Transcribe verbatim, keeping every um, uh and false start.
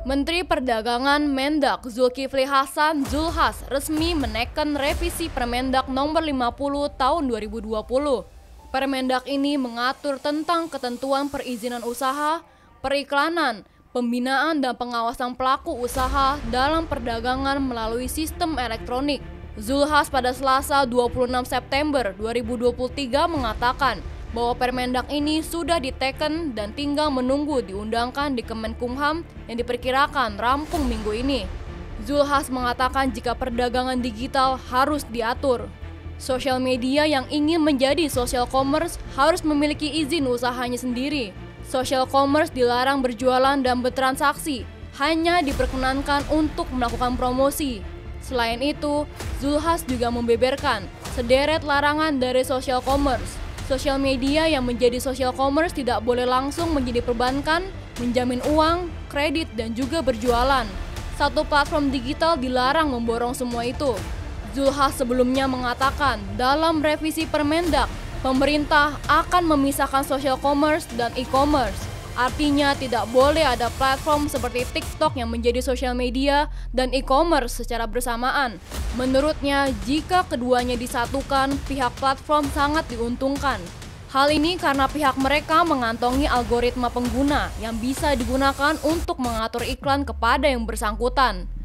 Menteri Perdagangan Mendak Zulkifli Hasan Zulhas resmi menekan revisi Permendak nomor lima puluh tahun dua ribu dua puluh. Permendak ini mengatur tentang ketentuan perizinan usaha, periklanan, pembinaan dan pengawasan pelaku usaha dalam perdagangan melalui sistem elektronik. Zulhas pada Selasa dua puluh enam September dua ribu dua puluh tiga mengatakan bahwa Permendak ini sudah diteken dan tinggal menunggu diundangkan di Kemenkumham yang diperkirakan rampung minggu ini. Zulhas mengatakan jika perdagangan digital harus diatur. Sosial media yang ingin menjadi social commerce harus memiliki izin usahanya sendiri. Social commerce dilarang berjualan dan bertransaksi, hanya diperkenankan untuk melakukan promosi. Selain itu, Zulhas juga membeberkan sederet larangan dari social commerce. Sosial media yang menjadi social commerce tidak boleh langsung menjadi perbankan, menjamin uang, kredit, dan juga berjualan. Satu platform digital dilarang memborong semua itu. Zulhas sebelumnya mengatakan dalam revisi Permendak, pemerintah akan memisahkan social commerce dan e-commerce. Artinya tidak boleh ada platform seperti TikTok yang menjadi sosial media dan e-commerce secara bersamaan. Menurutnya, jika keduanya disatukan, pihak platform sangat diuntungkan. Hal ini karena pihak mereka mengantongi algoritma pengguna yang bisa digunakan untuk mengatur iklan kepada yang bersangkutan.